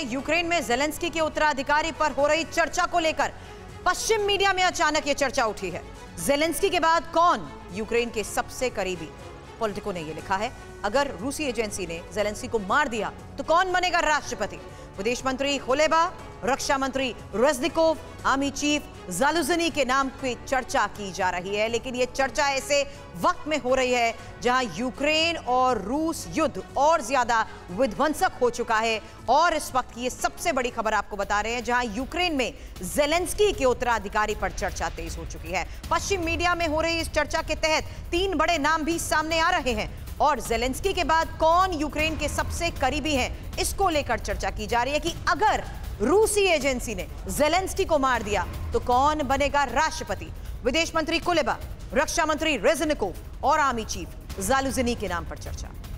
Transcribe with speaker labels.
Speaker 1: Ukraine में Zelensky के उत्तराधिकारी पर हो रही चर्चा को लेकर पश्चिम मीडिया में अचानक यह चर्चा उठी है। ज़ेलेंस्की के बाद कौन यूक्रेन के सबसे करीबी? पॉलिटिको ने यह लिखा है, अगर रूसी एजेंसी ने ज़ेलेंस्की को मार दिया तो कौन बनेगा राष्ट्रपति? विदेश मंत्री खुलेबा, रक्षा मंत्री रेज़निकोव, आर्मी चीफ ज़ालुझनी के नाम की चर्चा की जा रही है। लेकिन यह चर्चा ऐसे वक्त में हो रही है जहां यूक्रेन और रूस युद्ध और ज्यादा विध्वंसक हो चुका है। और इस वक्त की ये सबसे बड़ी खबर आपको बता रहे हैं, जहां यूक्रेन में ज़ेलेंस्की के उत्तराधिकारी पर चर्चा तेज हो चुकी है। पश्चिम मीडिया में हो रही इस चर्चा के तहत 3 बड़े नाम भी सामने आ रहे हैं और ज़ेलेंस्की के बाद कौन यूक्रेन के सबसे करीबी हैं, इसको लेकर चर्चा की जा रही है कि अगर रूसी एजेंसी ने ज़ेलेंस्की को मार दिया तो कौन बनेगा राष्ट्रपति? विदेश मंत्री कुलेबा, रक्षा मंत्री रेज़निकोव और आर्मी चीफ ज़ालुझनी के नाम पर चर्चा।